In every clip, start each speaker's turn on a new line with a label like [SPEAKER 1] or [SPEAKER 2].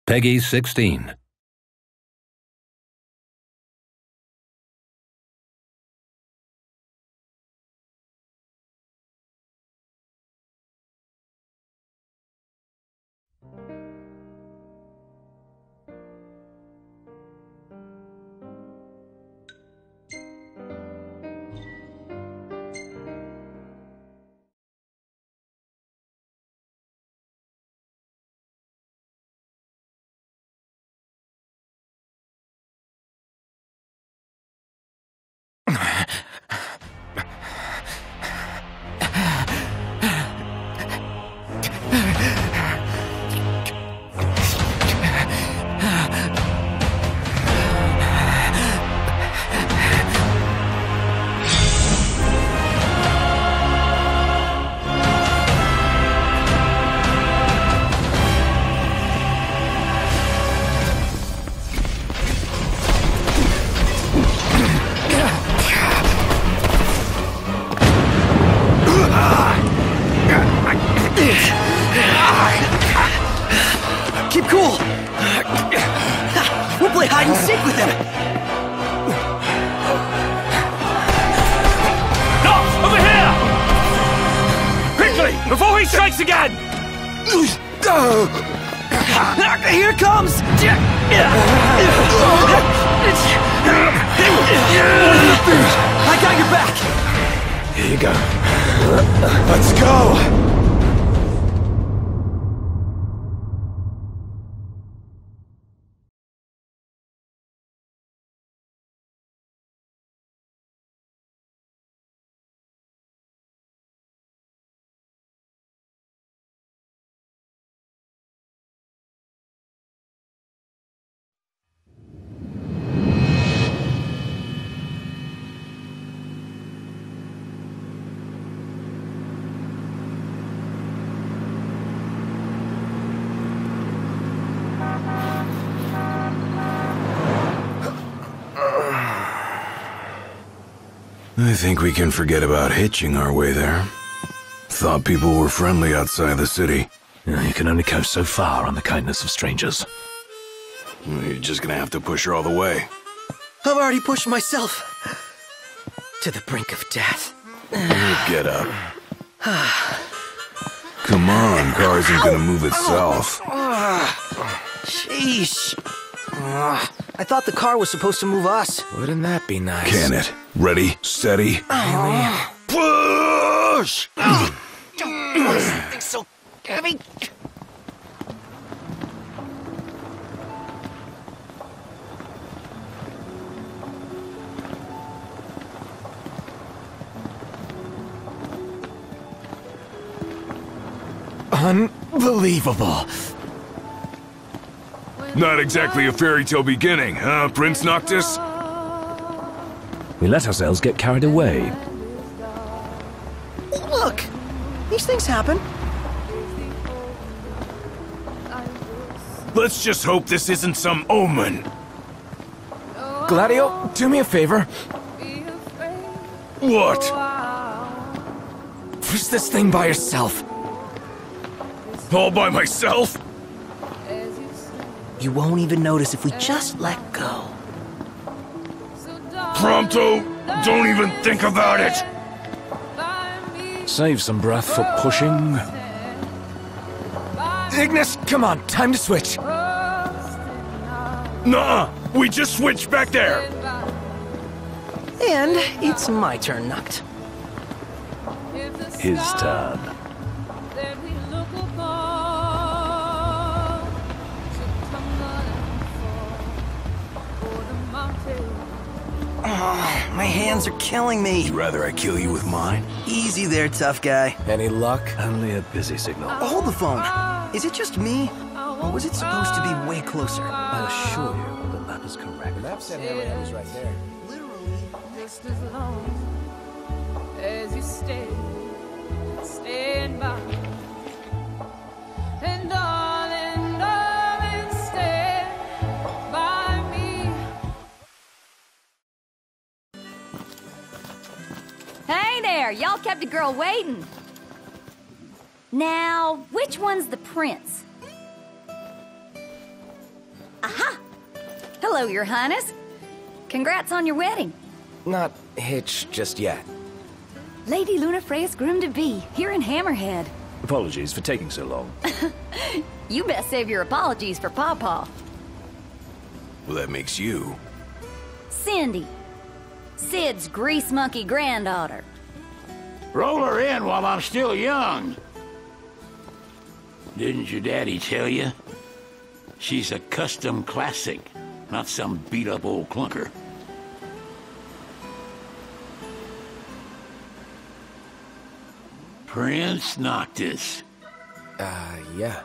[SPEAKER 1] Peggy 16.
[SPEAKER 2] Keep cool! We'll play hide and seek with him!
[SPEAKER 3] No! Over here! Quickly! Before he strikes again!
[SPEAKER 2] Here it comes! I got your back!
[SPEAKER 3] Here you go. Let's go!
[SPEAKER 4] I think we can forget about hitching our way there. Thought people were friendly outside the city.
[SPEAKER 3] You can only go so far on the kindness of strangers.
[SPEAKER 4] You're just gonna have to push her all the way.
[SPEAKER 2] I've already pushed myself to the brink of death.
[SPEAKER 4] Get up. Come on, car isn't gonna move itself.
[SPEAKER 2] Sheesh. I thought the car was supposed to move us.
[SPEAKER 3] Wouldn't that be nice?
[SPEAKER 4] Can it? Ready, steady. Push!
[SPEAKER 2] Something so heavy.
[SPEAKER 3] Unbelievable.
[SPEAKER 4] Not exactly a fairy tale beginning, huh, Prince Noctis?
[SPEAKER 3] We let ourselves get carried away.
[SPEAKER 2] Look! These things happen.
[SPEAKER 4] Let's just hope this isn't some omen.
[SPEAKER 3] Gladio, do me a favor.
[SPEAKER 4] What?
[SPEAKER 3] Push this thing by yourself.
[SPEAKER 4] All by myself?
[SPEAKER 2] You won't even notice if we just let go.
[SPEAKER 4] Prompto, don't even think about it!
[SPEAKER 3] Save some breath for pushing. Ignis, come on, time to switch.
[SPEAKER 4] Nuh-uh, we just switched back there!
[SPEAKER 2] And it's my turn, Noct.
[SPEAKER 3] His turn.
[SPEAKER 2] Oh, my hands are killing me.
[SPEAKER 4] You'd rather I kill you with mine?
[SPEAKER 2] Easy there, tough guy.
[SPEAKER 3] Any luck? Only a busy signal.
[SPEAKER 2] Hold the phone. Is it just me? Or was it supposed to be way closer?
[SPEAKER 3] I assure you, the map is correct. The map said Harriet was right there.
[SPEAKER 2] Literally.
[SPEAKER 5] Just as long as you stand by me. And darling, darling, stand by me.
[SPEAKER 6] Hey there, y'all kept a girl waiting. Now, which one's the prince? Hello, Your Highness. Congrats on your wedding.
[SPEAKER 2] Not hitched just yet.
[SPEAKER 6] Lady Lunafreya's groom-to-be, here in Hammerhead.
[SPEAKER 3] Apologies for taking so long.
[SPEAKER 6] You best save your apologies for Pawpaw.
[SPEAKER 4] Well, that makes you.
[SPEAKER 6] Cindy. Sid's grease monkey granddaughter.
[SPEAKER 1] Roll her in while I'm still young. Didn't your daddy tell you? She's a custom classic, not some beat-up old clunker. Prince Noctis.
[SPEAKER 2] Yeah.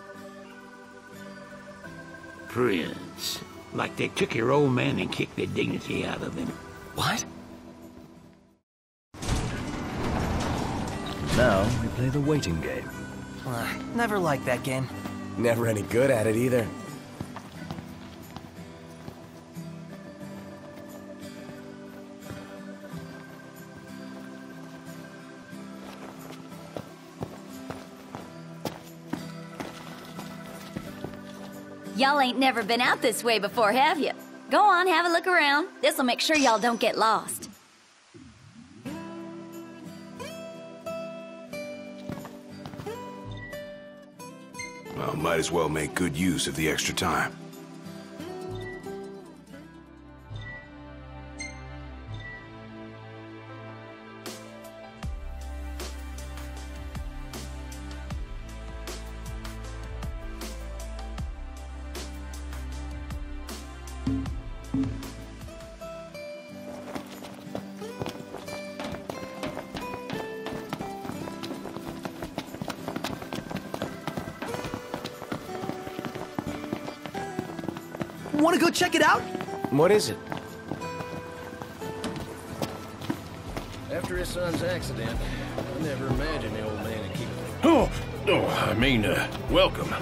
[SPEAKER 1] Prince. Like they took your old man and kicked the dignity out of him.
[SPEAKER 2] What?
[SPEAKER 3] Now we play the waiting game.
[SPEAKER 2] Never liked that game. Never any good at it either.
[SPEAKER 6] Y'all ain't never been out this way before, have you? Go on, have a look around. This'll make sure y'all don't get lost.
[SPEAKER 4] Well, might as well make good use of the extra time.
[SPEAKER 2] Want to go check it out? What is it?
[SPEAKER 7] After his son's accident, I never imagined the old man would keep it.
[SPEAKER 8] Welcome.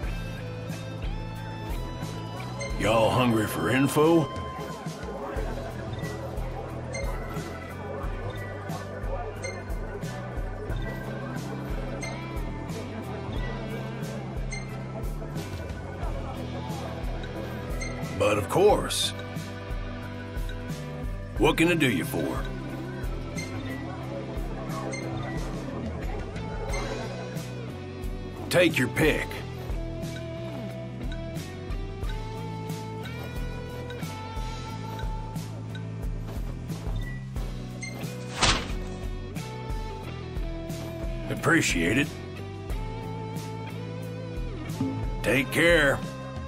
[SPEAKER 8] Y'all hungry for info? But of course. What can I do you for? Take your pick. Appreciate it. Take care.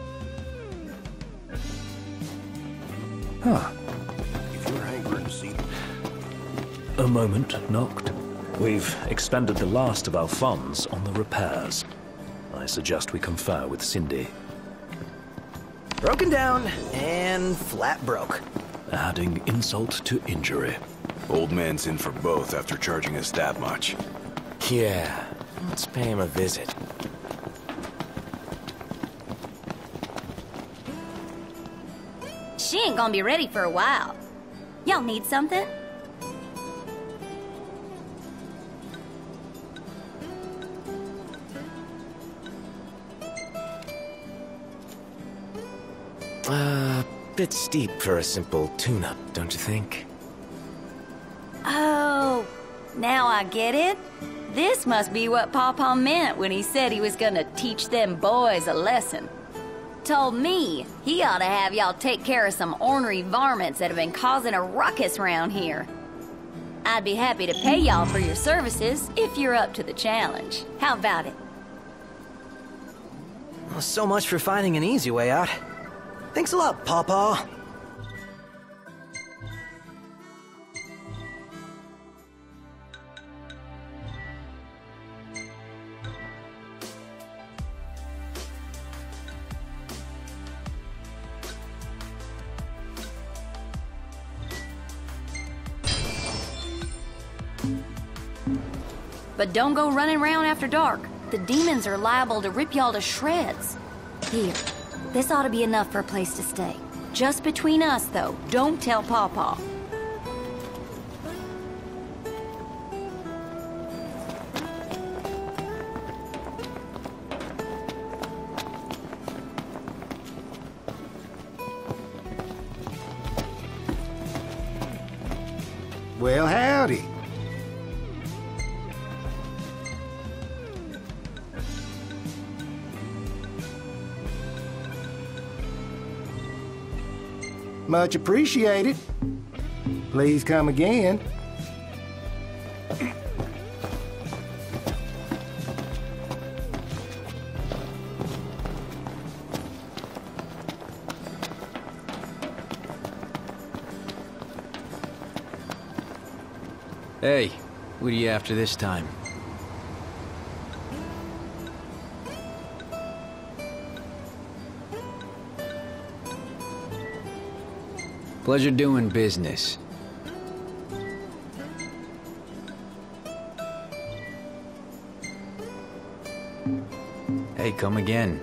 [SPEAKER 7] If you're hankering to see
[SPEAKER 3] A moment, Noct. We've expended the last of our funds on the repairs. I suggest we confer with Cindy.
[SPEAKER 2] Broken down and flat broke.
[SPEAKER 3] Adding insult to injury.
[SPEAKER 4] Old man's in for both after charging us that much.
[SPEAKER 2] Yeah, let's pay him a visit.
[SPEAKER 6] She ain't gonna be ready for a while. Y'all need something?
[SPEAKER 2] Bit steep for a simple tune-up, don't you think?
[SPEAKER 6] Oh, now I get it. This must be what Pawpaw meant when he said he was gonna teach them boys a lesson. Told me he ought to have y'all take care of some ornery varmints that have been causing a ruckus around here. I'd be happy to pay y'all for your services if you're up to the challenge. How about it?
[SPEAKER 2] Well, so much for finding an easy way out. Thanks a lot, Pawpaw.
[SPEAKER 6] But don't go running around after dark. The demons are liable to rip y'all to shreds. Here, this ought to be enough for a place to stay. Just between us, though. Don't tell Pawpaw.
[SPEAKER 9] Well, howdy. Much appreciated. Please come again.
[SPEAKER 10] Hey, what are you after this time? Pleasure doing business. Hey, come again.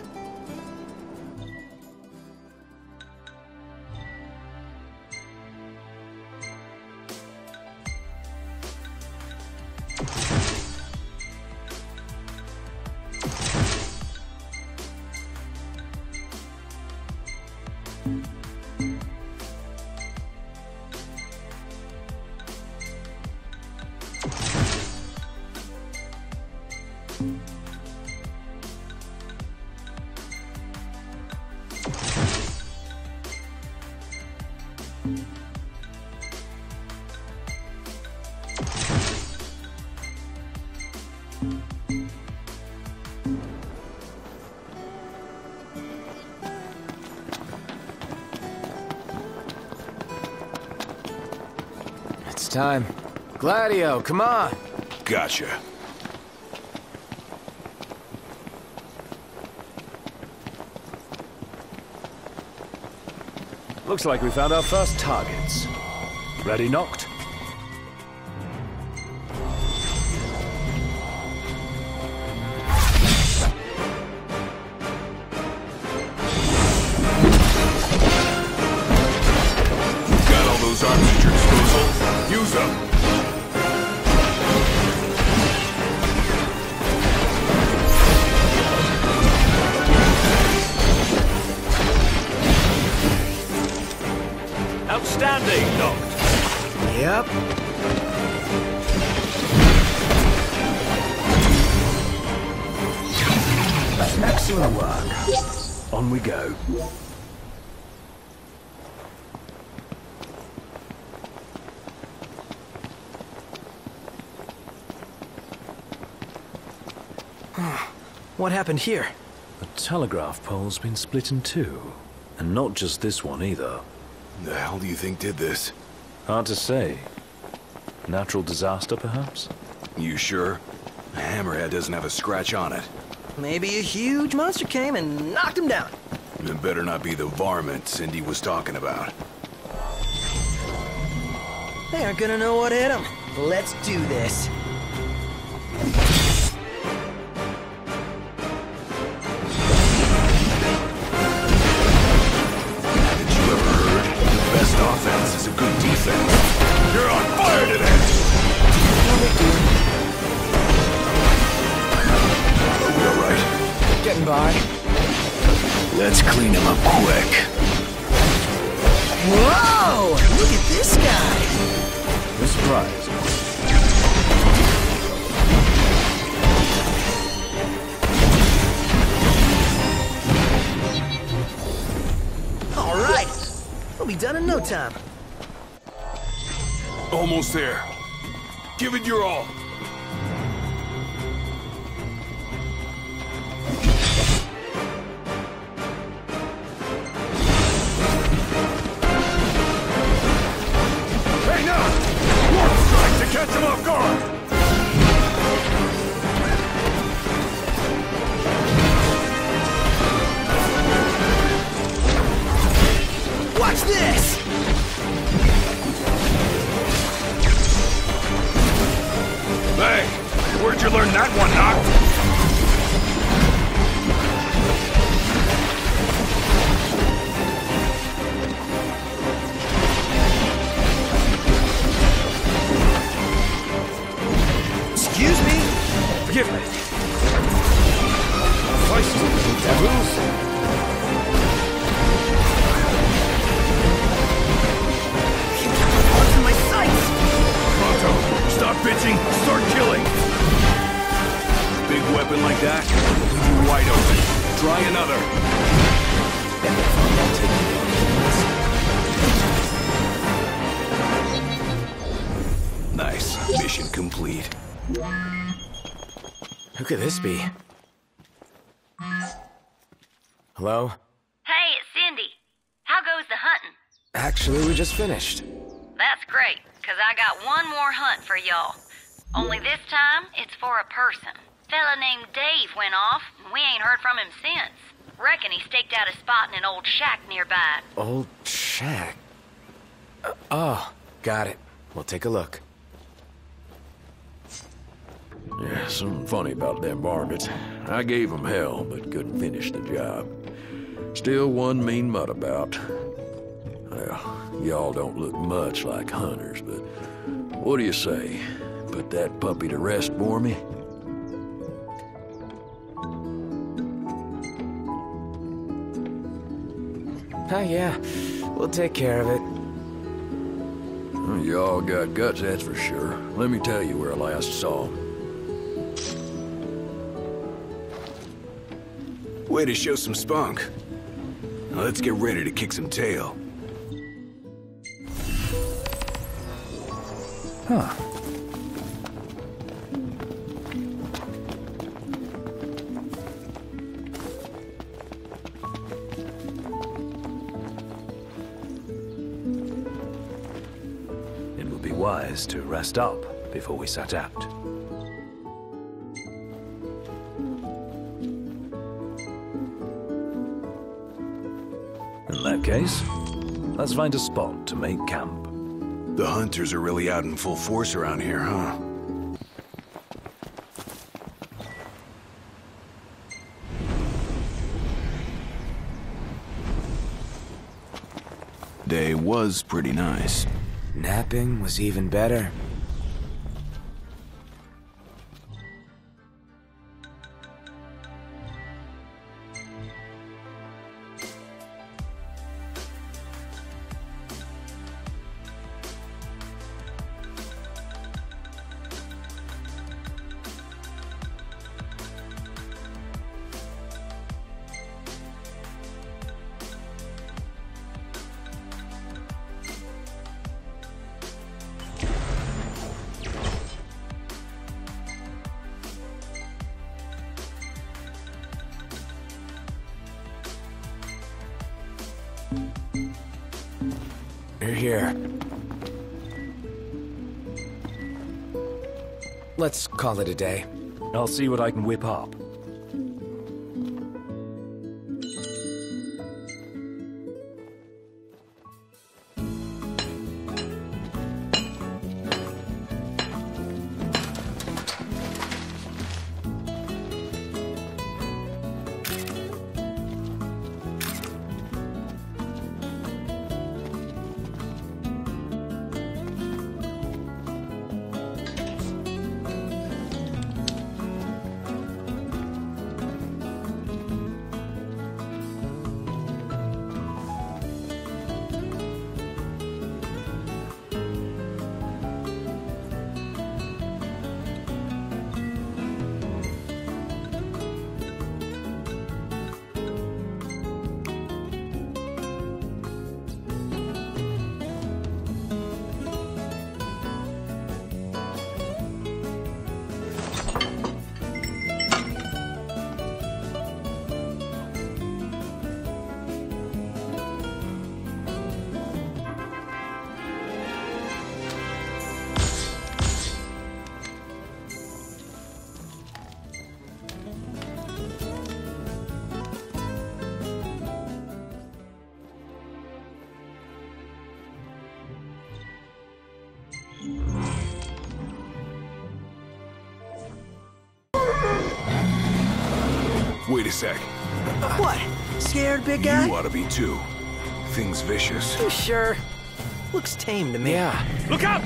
[SPEAKER 10] It's time. Gladio, come on!
[SPEAKER 4] Gotcha.
[SPEAKER 3] Looks like we found our first targets. Ready, Noct?
[SPEAKER 4] Got all those arms at your disposal? Use them.
[SPEAKER 3] Outstanding, Noct.
[SPEAKER 2] Yep.
[SPEAKER 3] Excellent work. On we go.
[SPEAKER 2] What happened here?
[SPEAKER 3] The telegraph pole's been split in two. And not just this one either.
[SPEAKER 4] The hell do you think did this?
[SPEAKER 3] Hard to say. Natural disaster, perhaps?
[SPEAKER 4] You sure? The hammerhead doesn't have a scratch on it.
[SPEAKER 2] Maybe a huge monster came and knocked him down.
[SPEAKER 4] It better not be the varmint Cindy was talking about.
[SPEAKER 2] They aren't gonna know what hit them. Let's do this.
[SPEAKER 4] Best offense is a good defense. You're on fire today! Are we alright?
[SPEAKER 2] Getting by.
[SPEAKER 4] Let's clean him up quick.
[SPEAKER 2] Whoa! Look at this guy!
[SPEAKER 3] No surprise.
[SPEAKER 2] All right. We'll be done in no time.
[SPEAKER 4] Almost there. Give it your all. Hey, now! Warp strike to catch him off guard!
[SPEAKER 2] Watch this!
[SPEAKER 4] Hey, where'd you learn that one, Noct?
[SPEAKER 2] Excuse me?
[SPEAKER 3] Forgive me. Feisty devils.
[SPEAKER 2] Onto my sights!
[SPEAKER 10] Who could this be? Hello?
[SPEAKER 6] Hey, it's Cindy. How goes the hunting?
[SPEAKER 10] Actually, we just finished.
[SPEAKER 6] That's great, 'cause I got one more hunt for y'all. Only this time, it's for a person. Fella named Dave went off, and we ain't heard from him since. Reckon he staked out a spot in an old shack nearby.
[SPEAKER 10] Old shack? Oh, got it. We'll take a look.
[SPEAKER 8] Yeah, something funny about them varmints. I gave them hell, but couldn't finish the job. Still one mean mutt about. Well, y'all don't look much like hunters, but what do you say? Put that puppy to rest for me?
[SPEAKER 10] Oh, yeah. We'll take care of it.
[SPEAKER 8] Well, y'all got guts, that's for sure. Let me tell you where I last saw him.
[SPEAKER 4] Way to show some spunk. Now let's get ready to kick some tail.
[SPEAKER 3] Huh. It would be wise to rest up before we set out. In that case, let's find a spot to make camp.
[SPEAKER 4] The hunters are really out in full force around here, huh? Day was pretty nice.
[SPEAKER 10] Napping was even better. You're here. Let's call it a day.
[SPEAKER 3] I'll see what I can whip up.
[SPEAKER 4] Wait a sec.
[SPEAKER 2] What? Scared, big guy?
[SPEAKER 4] You ought to be too. Thing's vicious.
[SPEAKER 2] You sure? Looks tame to me.
[SPEAKER 10] Yeah.
[SPEAKER 3] Look out!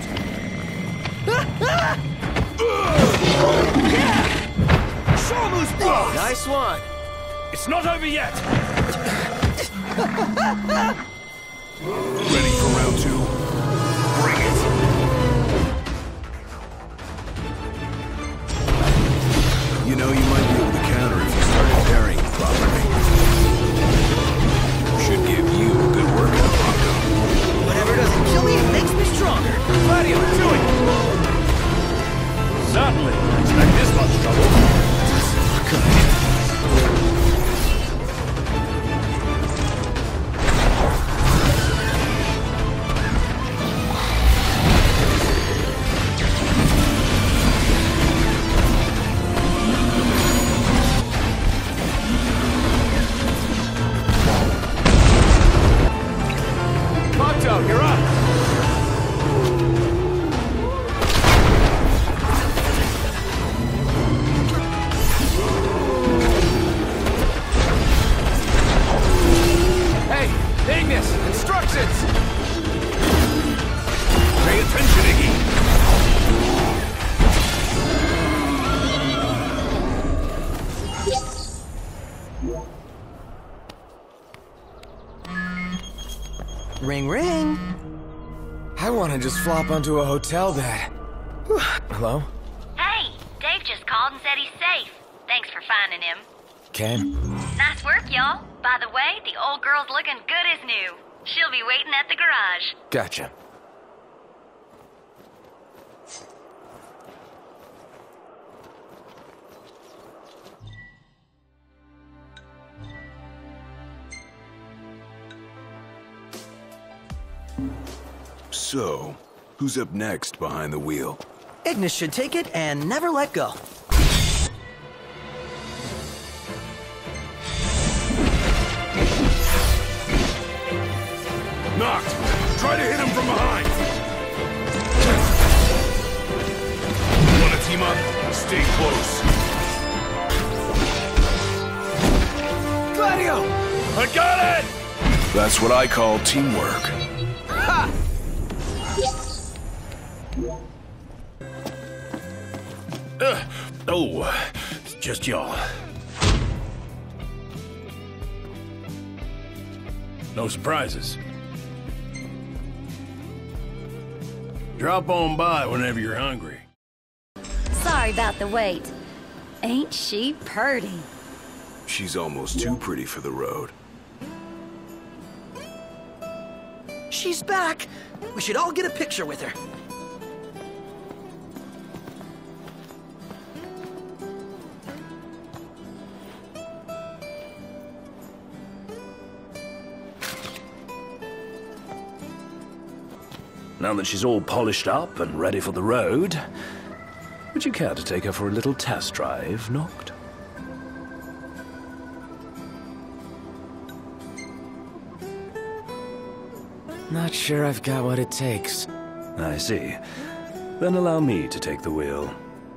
[SPEAKER 2] Sharmu's blows!
[SPEAKER 10] Nice one.
[SPEAKER 3] It's not over yet!
[SPEAKER 4] Ready for round two? Bring it! You know, you might be able to counter if you started parrying properly. Should give you a good workout, Rocco.
[SPEAKER 2] Whatever doesn't kill me makes me stronger.
[SPEAKER 3] Gladio, do it! Certainly.
[SPEAKER 10] distance!
[SPEAKER 8] Pay attention, Iggy!
[SPEAKER 2] Ring, ring.
[SPEAKER 10] I want to just flop onto a hotel bed. Hello?
[SPEAKER 6] Hey, Dave just called and said he's safe. Thanks for finding him.
[SPEAKER 10] Okay.
[SPEAKER 6] Nice work, y'all. By the way, the old girl's looking good as new. She'll be waiting at the garage.
[SPEAKER 10] Gotcha.
[SPEAKER 4] So, who's up next behind the wheel?
[SPEAKER 2] Ignis should take it and never let go.
[SPEAKER 8] Knocked! Try to hit him from behind! Wanna team up? Stay close.
[SPEAKER 10] Gladio!
[SPEAKER 8] I got it!
[SPEAKER 4] That's what I call teamwork.
[SPEAKER 10] Ha!
[SPEAKER 1] It's just y'all. No surprises. Drop on by whenever you're hungry.
[SPEAKER 6] Sorry about the wait. Ain't she purty?
[SPEAKER 4] She's almost too pretty for the road.
[SPEAKER 2] She's back. We should all get a picture with her.
[SPEAKER 3] Now that she's all polished up and ready for the road, would you care to take her for a little test drive, Noct?
[SPEAKER 10] Not sure I've got what it takes.
[SPEAKER 3] I see. Then allow me to take the wheel.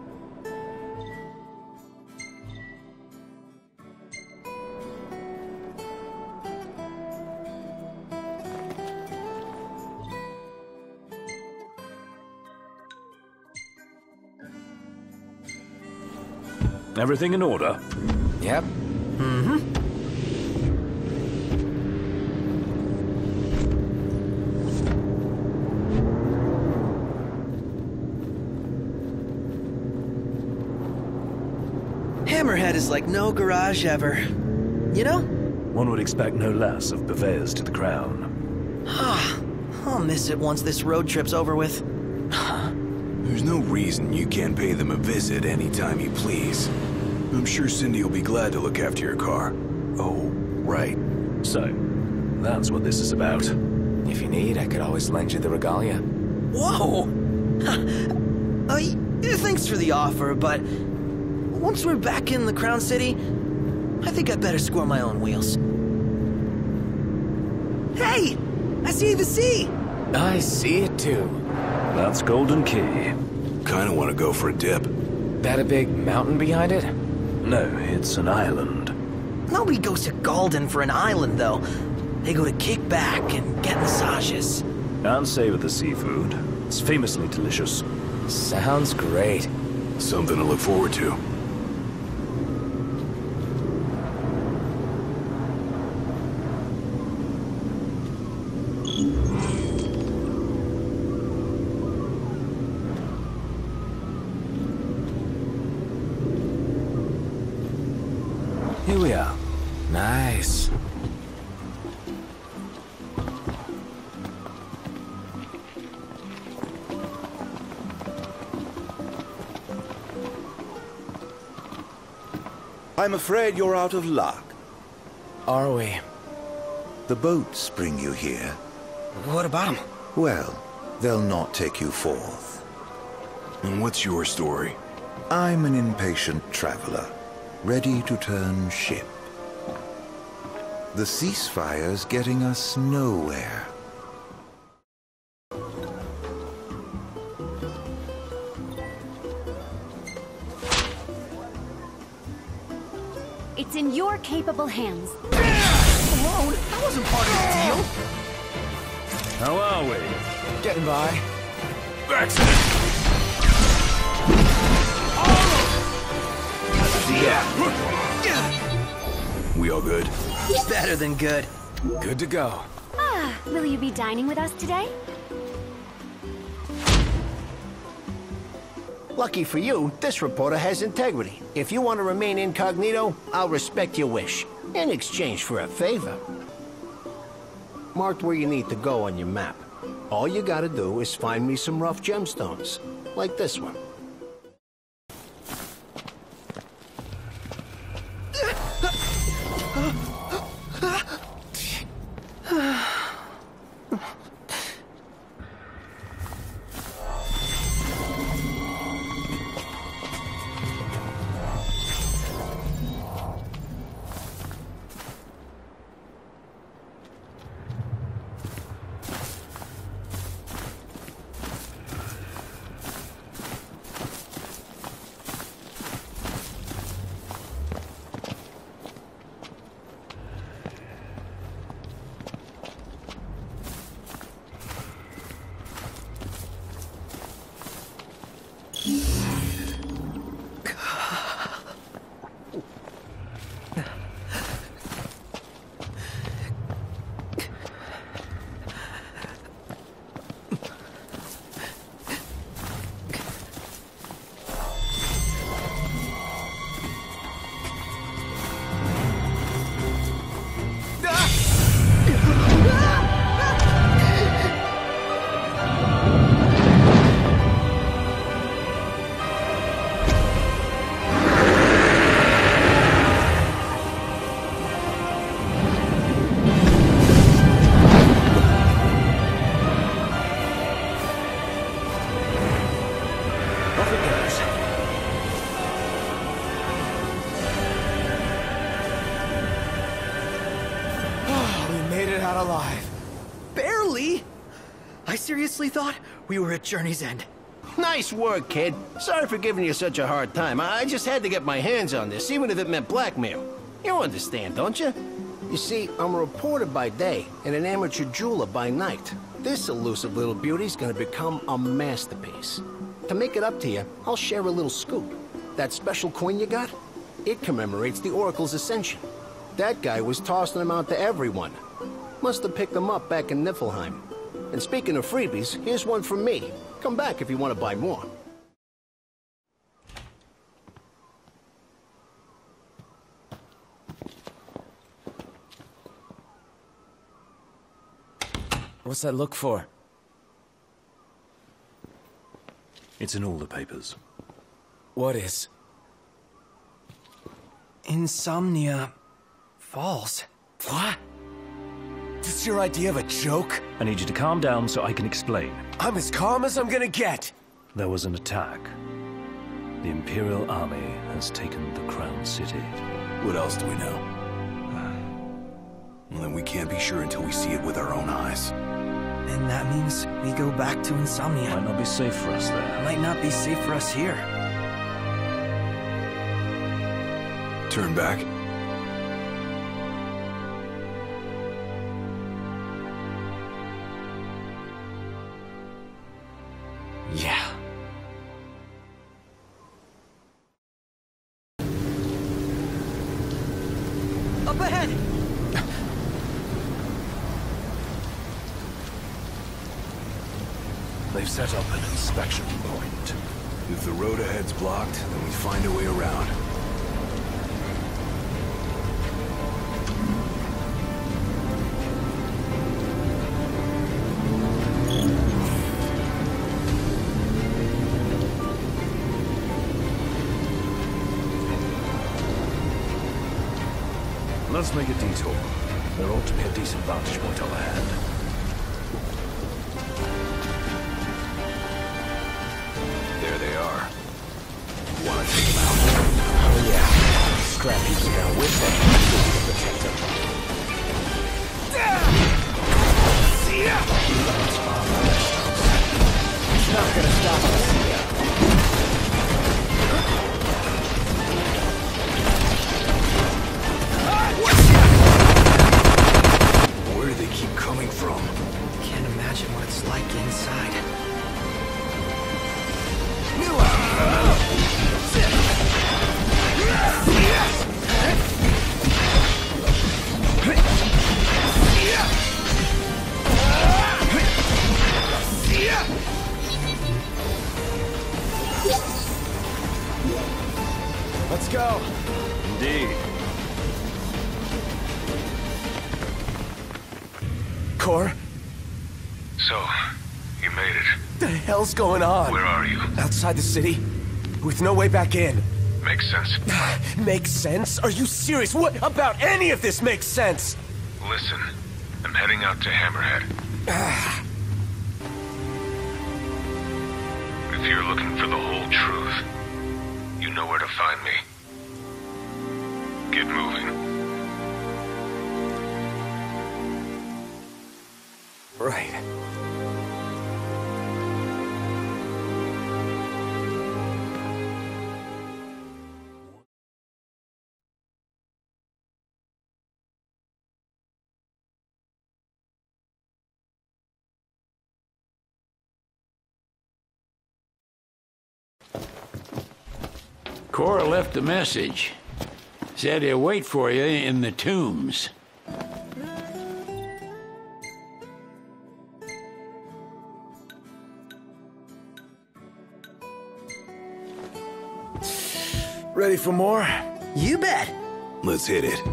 [SPEAKER 3] Everything in order?
[SPEAKER 10] Yep.
[SPEAKER 2] Mm-hmm. Hammerhead is like no garage ever. You know?
[SPEAKER 3] One would expect no less of purveyors to the crown.
[SPEAKER 2] I'll miss it once this road trip's over with.
[SPEAKER 4] There's no reason you can't pay them a visit anytime you please. I'm sure Cindy will be glad to look after your car. Oh, right.
[SPEAKER 3] So, that's what this is about.
[SPEAKER 10] If you need, I could always lend you the regalia.
[SPEAKER 2] Whoa! Thanks for the offer, but once we're back in the Crown City, I think I'd better score my own wheels. Hey! I see the sea!
[SPEAKER 10] I see it too.
[SPEAKER 3] That's Golden Key.
[SPEAKER 4] Kinda wanna go for a dip.
[SPEAKER 10] That a big mountain behind it?
[SPEAKER 3] No, it's an island.
[SPEAKER 2] Nobody goes to Galden for an island, though. They go to kick back and get massages.
[SPEAKER 3] And savor the seafood. It's famously delicious.
[SPEAKER 10] Sounds great.
[SPEAKER 4] Something to look forward to.
[SPEAKER 3] Here we are.
[SPEAKER 10] Nice.
[SPEAKER 11] I'm afraid you're out of luck.
[SPEAKER 10] Are we?
[SPEAKER 11] The boats bring you here.
[SPEAKER 2] What about them?
[SPEAKER 11] Well, they'll not take you forth.
[SPEAKER 4] And what's your story?
[SPEAKER 11] I'm an impatient traveler, ready to turn ship. The ceasefire's getting us nowhere.
[SPEAKER 12] It's in your capable hands.
[SPEAKER 2] Alone? That wasn't part of the deal.
[SPEAKER 3] How are we?
[SPEAKER 10] Getting by.
[SPEAKER 4] Accident! We all good?
[SPEAKER 2] Better than good.
[SPEAKER 10] Good to go.
[SPEAKER 12] Ah, will you be dining with us today?
[SPEAKER 13] Lucky for you, this reporter has integrity. If you want to remain incognito, I'll respect your wish. In exchange for a favor. Marked where you need to go on your map. All you gotta do is find me some rough gemstones. Like this one.
[SPEAKER 10] Alive.
[SPEAKER 2] Barely? I seriously thought we were at Journey's End.
[SPEAKER 13] Nice work, kid. Sorry for giving you such a hard time. I just had to get my hands on this, even if it meant blackmail. You understand, don't you? You see, I'm a reporter by day and an amateur jeweler by night. This elusive little beauty's gonna become a masterpiece. To make it up to you, I'll share a little scoop. That special coin you got? It commemorates the Oracle's ascension. That guy was tossing them out to everyone. Must have picked them up back in Niflheim. And speaking of freebies, here's one from me. Come back if you want to buy more.
[SPEAKER 10] What's that look for?
[SPEAKER 3] It's in all the papers.
[SPEAKER 10] What is?
[SPEAKER 2] Insomnia Falls.
[SPEAKER 10] What? This your idea of a joke?
[SPEAKER 3] I need you to calm down so I can explain.
[SPEAKER 10] I'm as calm as I'm gonna get.
[SPEAKER 3] There was an attack. The Imperial Army has taken the Crown City.
[SPEAKER 4] What else do we know? Well, then we can't be sure until we see it with our own eyes.
[SPEAKER 2] And that means we go back to Insomnia.
[SPEAKER 3] Might not be safe for us there.
[SPEAKER 2] Might not be safe for us here.
[SPEAKER 4] Turn back.
[SPEAKER 10] Yeah.
[SPEAKER 2] Up ahead!
[SPEAKER 3] They've set up an inspection point.
[SPEAKER 4] If the road ahead's blocked, then we find a way around.
[SPEAKER 3] Let's make a detour. There ought to be a decent vantage point up ahead.
[SPEAKER 4] There they are. Wanna take them out?
[SPEAKER 10] Oh yeah. Scrap people down with them. Protect them. It's not gonna stop us.
[SPEAKER 4] Where do they keep coming from?
[SPEAKER 2] Can't imagine.
[SPEAKER 10] Cor?
[SPEAKER 14] So, you made it.
[SPEAKER 10] The hell's going on?
[SPEAKER 14] Where are you?
[SPEAKER 10] Outside the city, with no way back in.
[SPEAKER 14] Makes sense.
[SPEAKER 10] Makes sense? Are you serious? What about any of this makes sense?
[SPEAKER 14] Listen, I'm heading out to Hammerhead. If you're looking for the whole truth, you know where to find me. Get moving.
[SPEAKER 10] Right.
[SPEAKER 1] Cora left a message. Said he'll wait for you in the tombs.
[SPEAKER 10] Ready for more?
[SPEAKER 2] You bet.
[SPEAKER 4] Let's hit it.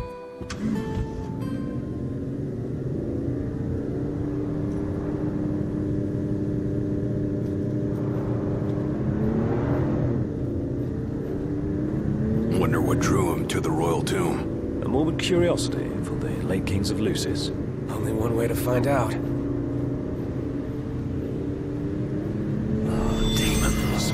[SPEAKER 4] Wonder what drew him to the royal tomb.
[SPEAKER 3] A morbid curiosity for the late kings of Lucis.
[SPEAKER 10] Only one way to find out.
[SPEAKER 3] Oh, demons.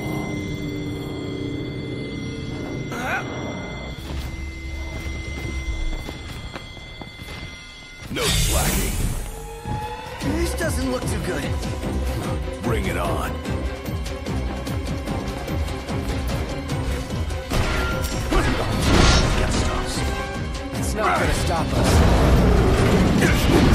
[SPEAKER 4] No slacking.
[SPEAKER 2] This doesn't look too good.
[SPEAKER 4] Bring it on.
[SPEAKER 10] It's not gonna stop us.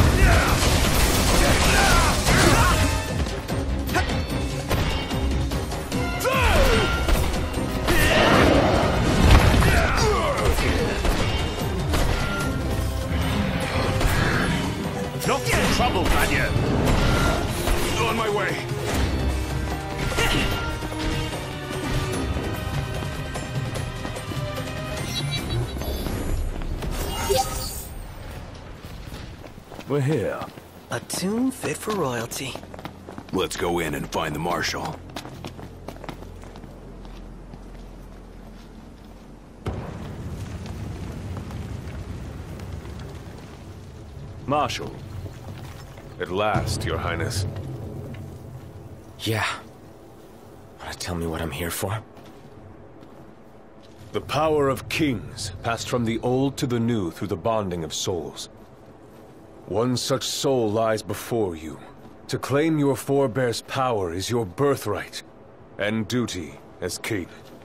[SPEAKER 15] Not in trouble, Vanya.
[SPEAKER 4] On my way.
[SPEAKER 3] We're here.
[SPEAKER 2] A tomb fit for royalty.
[SPEAKER 4] Let's go in and find the Marshal.
[SPEAKER 15] Marshal. At last, Your Highness.
[SPEAKER 10] Yeah. Wanna tell me what I'm here for?
[SPEAKER 15] The power of kings passed from the old to the new through the bonding of souls. One such soul lies before you. To claim your forebear's power is your birthright and duty as king.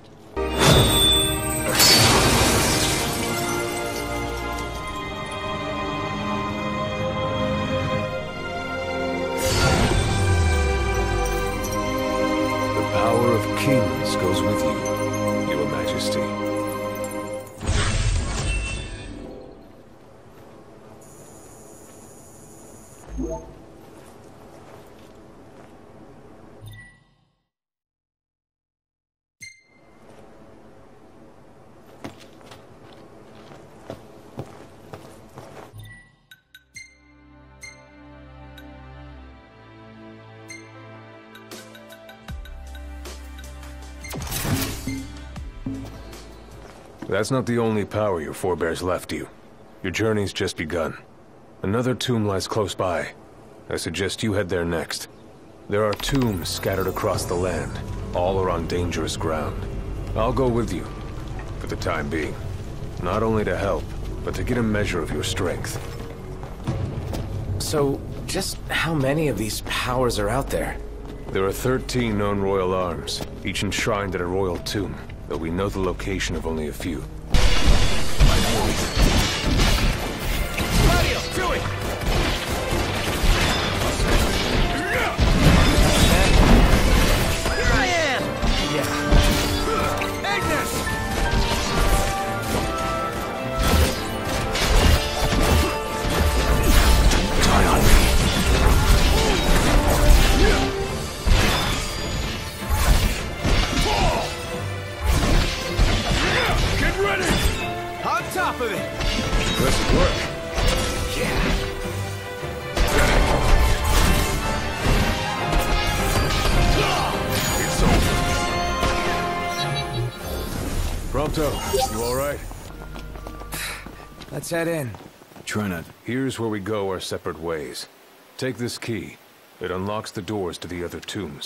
[SPEAKER 15] The power of kings goes with you, Your Majesty. That's not the only power your forebears left you. Your journey's just begun. Another tomb lies close by. I suggest you head there next. There are tombs scattered across the land. All are on dangerous ground. I'll go with you, for the time being. Not only to help, but to get a measure of your strength.
[SPEAKER 10] So, just how many of these powers are out there?
[SPEAKER 15] There are 13 known royal arms, each enshrined at a royal tomb, though we know the location of only a few.
[SPEAKER 10] Claudio, do it!
[SPEAKER 2] Here I am!
[SPEAKER 10] Yeah.
[SPEAKER 2] Agnes!
[SPEAKER 4] Die on me.
[SPEAKER 15] Get ready! Tonto, you alright?
[SPEAKER 10] Let's head in.
[SPEAKER 4] Try not...
[SPEAKER 15] Here's where we go our separate ways. Take this key. It unlocks the doors to the other tombs.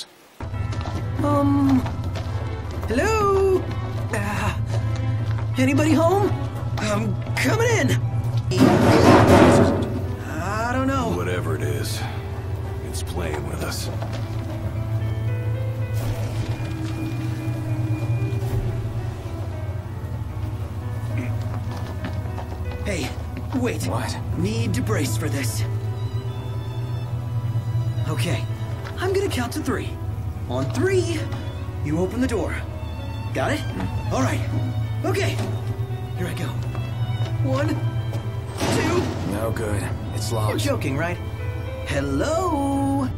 [SPEAKER 2] Hello? Anybody home? I'm coming in. I don't know.
[SPEAKER 4] Whatever it is, it's playing with us.
[SPEAKER 2] Hey, wait.
[SPEAKER 10] What?
[SPEAKER 2] Need to brace for this. Okay, I'm gonna count to 3. On 3, you open the door. Got it? All right. Okay, here I go. 1, 2...
[SPEAKER 10] No good. It's locked.
[SPEAKER 2] You're joking, right? Hello?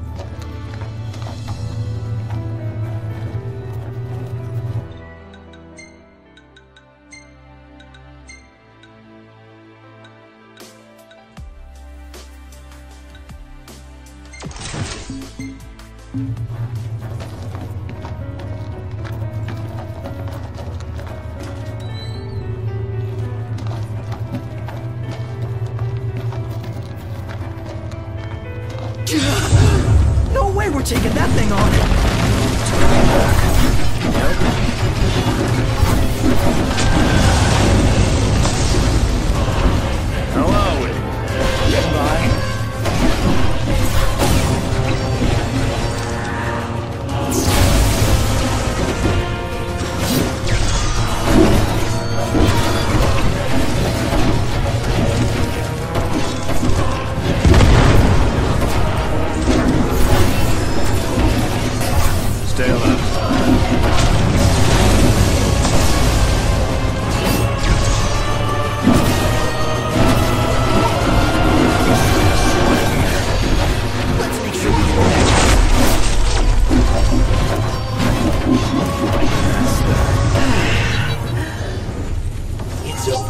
[SPEAKER 2] No way we're taking that thing on!
[SPEAKER 15] How are we?
[SPEAKER 2] Getting by.
[SPEAKER 15] Stay alive.
[SPEAKER 2] Let's make sure we get back. It's over.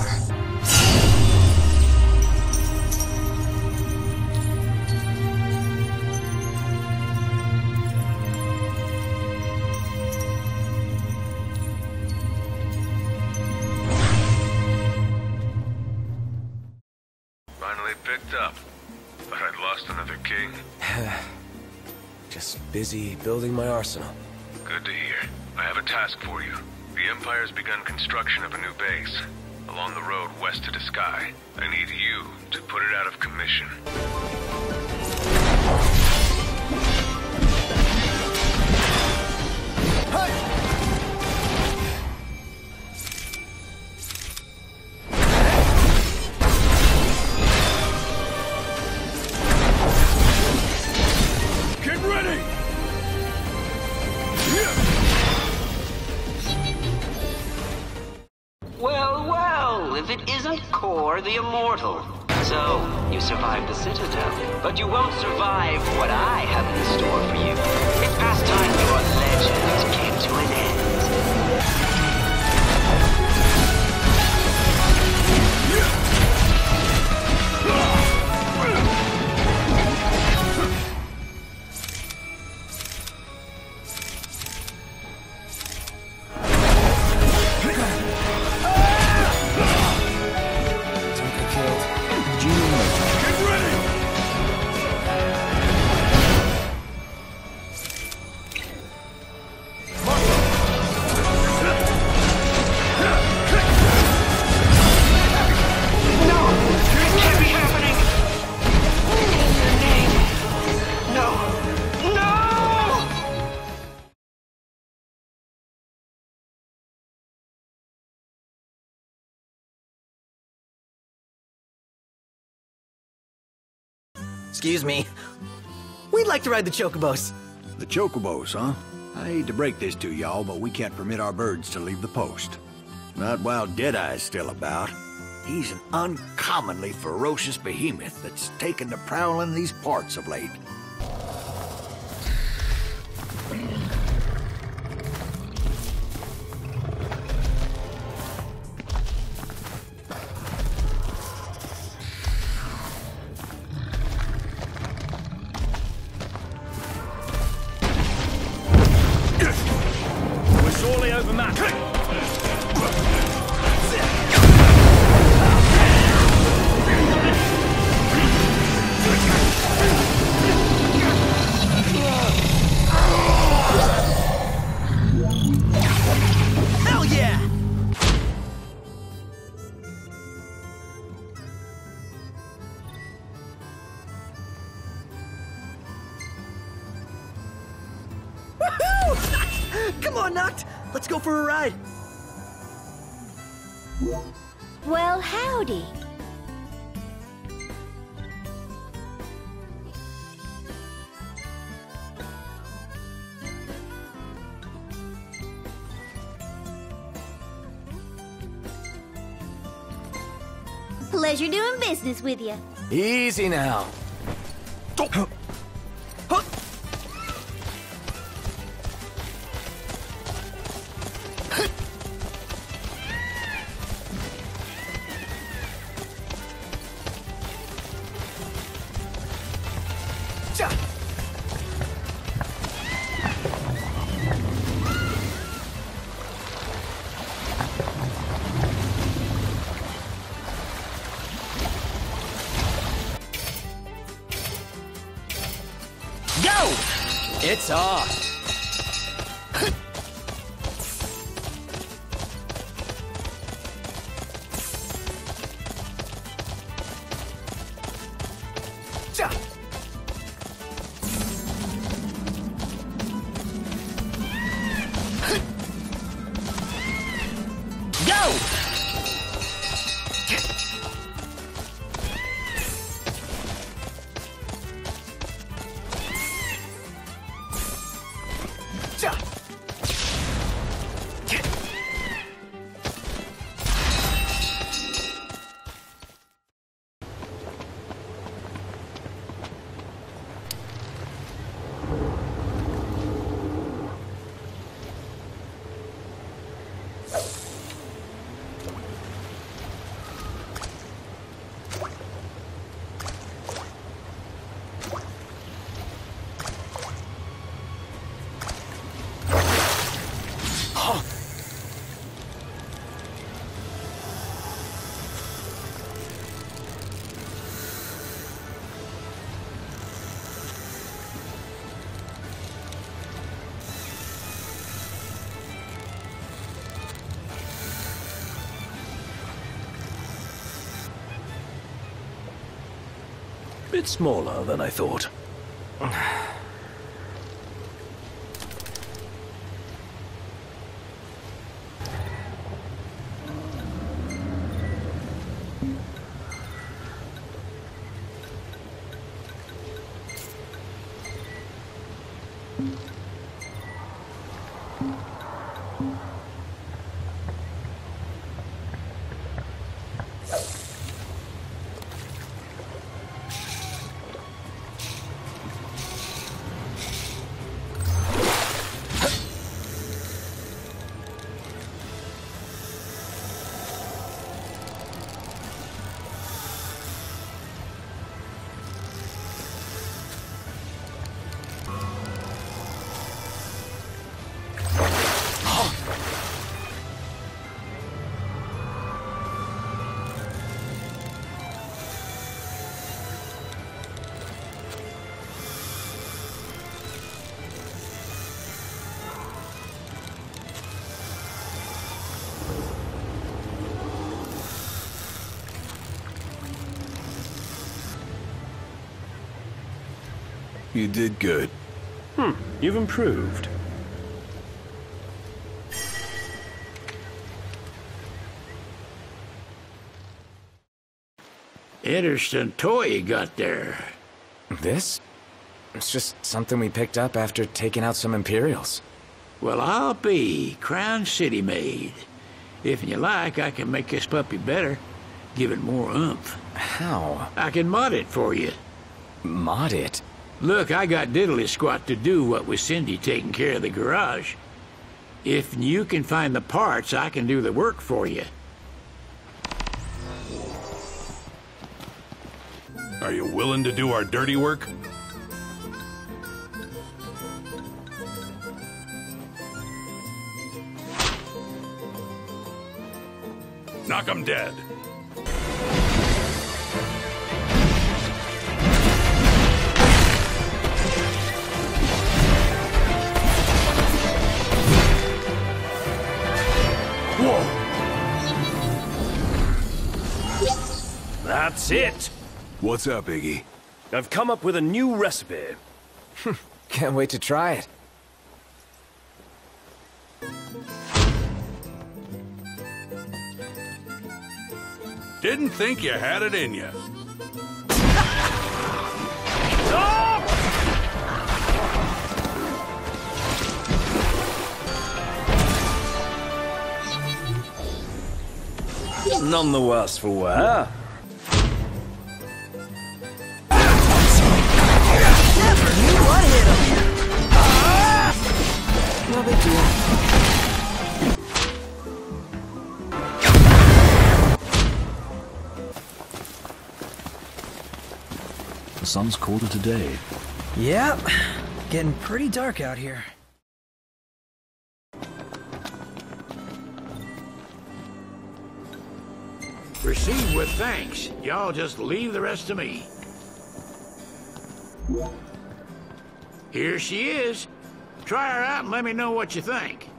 [SPEAKER 15] Finally picked up. But I'd lost another king.
[SPEAKER 10] Just busy building my arsenal.
[SPEAKER 15] Good to hear. I have a task for you. The Empire's begun construction of a new base. Along the road west to Diskai. I need you to put it out of commission. Get ready!
[SPEAKER 16] Well, well, if it isn't Kor the Immortal. So, you survived the Citadel, but you won't survive what I have in store for you. It's past time your legend came to an end.
[SPEAKER 2] Excuse me. We'd like to ride the chocobos.
[SPEAKER 17] The chocobos, huh? I hate to break this to y'all, but we can't permit our birds to leave the post. Not while Deadeye's still about. He's an uncommonly ferocious behemoth that's taken to prowling these parts of late.
[SPEAKER 3] We're sorely overmatched.
[SPEAKER 2] Come on, Noct! Let's go for a ride!
[SPEAKER 12] Well, howdy.
[SPEAKER 18] Pleasure doing business with you.
[SPEAKER 10] Easy now. It's off.
[SPEAKER 3] Bit smaller than I thought.
[SPEAKER 4] You did good.
[SPEAKER 3] You've improved.
[SPEAKER 1] Interesting toy you got there.
[SPEAKER 10] This? It's just something we picked up after taking out some Imperials.
[SPEAKER 1] Well, I'll be Crown City made. If you like, I can make this puppy better. Give it more oomph.
[SPEAKER 10] How?
[SPEAKER 1] I can mod it for you.
[SPEAKER 10] Mod it?
[SPEAKER 1] Look, I got diddly squat to do what with Cindy taking care of the garage. If you can find the parts, I can do the work for you.
[SPEAKER 4] Are you willing to do our dirty work? Knock 'em dead.
[SPEAKER 3] That's it!
[SPEAKER 4] What's up, Iggy?
[SPEAKER 3] I've come up with a new recipe.
[SPEAKER 10] Can't wait to try it.
[SPEAKER 19] Didn't think you had it in you.
[SPEAKER 3] None the worse for wear.
[SPEAKER 2] Never knew what hit him. No big deal.
[SPEAKER 3] The sun's called it a day.
[SPEAKER 2] Yep, getting pretty dark out here.
[SPEAKER 1] Proceed with thanks. Y'all just leave the rest to me. Here she is. Try her out and let me know what you think.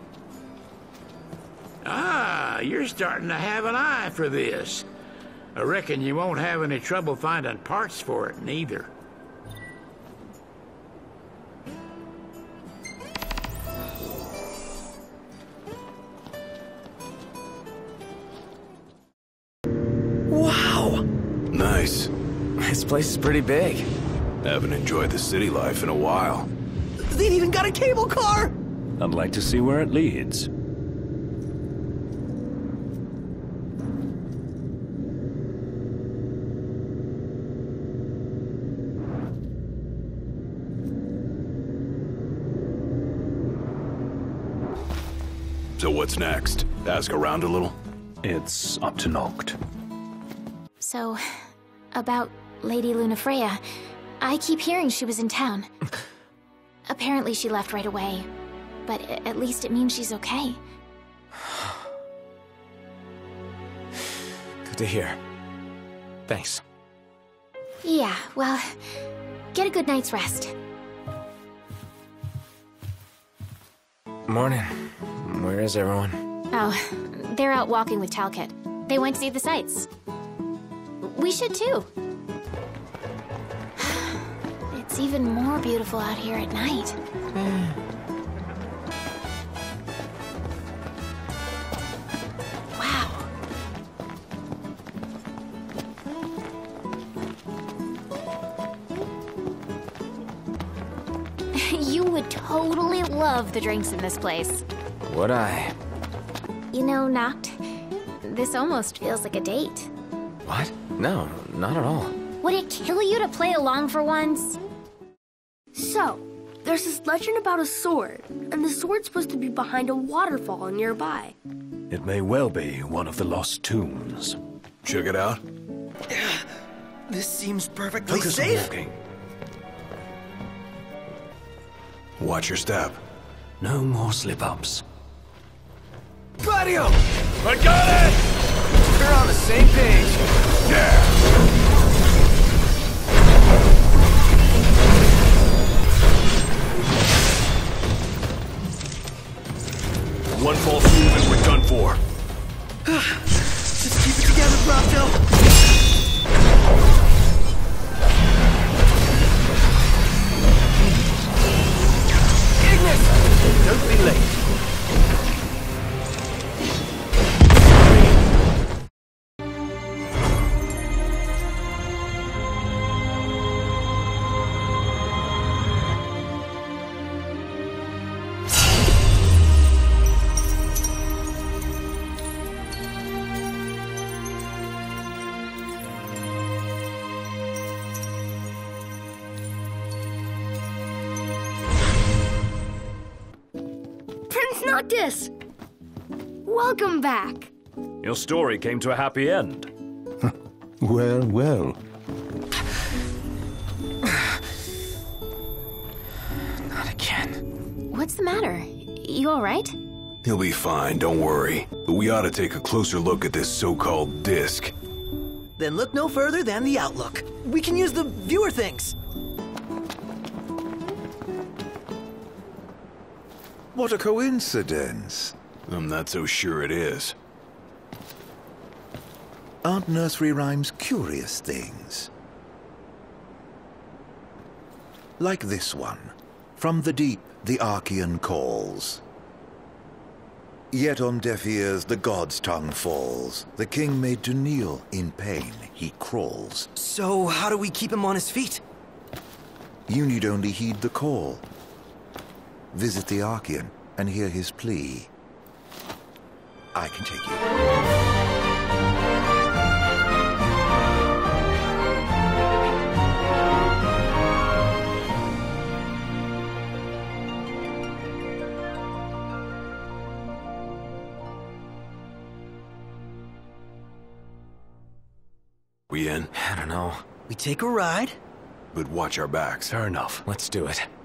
[SPEAKER 1] Ah, you're starting to have an eye for this. I reckon you won't have any trouble finding parts for it, neither.
[SPEAKER 2] Wow!
[SPEAKER 4] Nice.
[SPEAKER 10] This place is pretty big.
[SPEAKER 4] Haven't enjoyed the city life in a while.
[SPEAKER 2] They've even got a cable car!
[SPEAKER 3] I'd like to see where it leads.
[SPEAKER 4] So what's next? Ask around a little?
[SPEAKER 3] It's up to Noct.
[SPEAKER 12] So, about Lady Lunafreya, I keep hearing she was in town. Apparently she left right away, but at least it means she's okay.
[SPEAKER 10] Good to hear. Thanks.
[SPEAKER 12] Yeah, well, get a good night's rest.
[SPEAKER 10] Morning. Where is everyone?
[SPEAKER 12] Oh, they're out walking with Talcott. They went to see the sights. We should too. It's even more beautiful out here at night. Wow. You would totally love the drinks in this place.
[SPEAKER 10] Would I?
[SPEAKER 12] You know, Noct, this almost feels like a date.
[SPEAKER 10] What? No, not at all.
[SPEAKER 12] Would it kill you to play along for once?
[SPEAKER 20] So, there's this legend about a sword, and the sword's supposed to be behind a waterfall nearby.
[SPEAKER 3] It may well be one of the lost tombs.
[SPEAKER 4] Check it out.
[SPEAKER 2] This seems perfectly
[SPEAKER 3] Focus on
[SPEAKER 2] safe.
[SPEAKER 3] walking.
[SPEAKER 4] Watch your step.
[SPEAKER 3] No more slip-ups.
[SPEAKER 2] Gladio!
[SPEAKER 19] I got it!
[SPEAKER 10] We're on the same page.
[SPEAKER 19] Yeah!
[SPEAKER 4] One false move and we're done for.
[SPEAKER 2] Just keep it together, Bravto. Ignis! Don't be late.
[SPEAKER 20] Prince Noctis! Welcome back.
[SPEAKER 3] Your story came to a happy end.
[SPEAKER 11] Well, well.
[SPEAKER 10] Not again.
[SPEAKER 12] What's the matter? You all right?
[SPEAKER 4] He'll be fine, don't worry. But we ought to take a closer look at this so-called disc.
[SPEAKER 2] Then look no further than the Outlook. We can use the viewer things.
[SPEAKER 11] What a coincidence.
[SPEAKER 4] I'm not so sure it is.
[SPEAKER 11] Aren't nursery rhymes curious things? Like this one. From the deep, the Archean calls. Yet on deaf ears the god's tongue falls. The king made to kneel in pain, he crawls.
[SPEAKER 2] So how do we keep him on his feet?
[SPEAKER 11] You need only heed the call. Visit the Archean and hear his plea. I can take you.
[SPEAKER 4] We in?
[SPEAKER 10] I don't know.
[SPEAKER 2] We take a ride?
[SPEAKER 4] But watch our backs.
[SPEAKER 15] Fair enough.
[SPEAKER 10] Let's do it.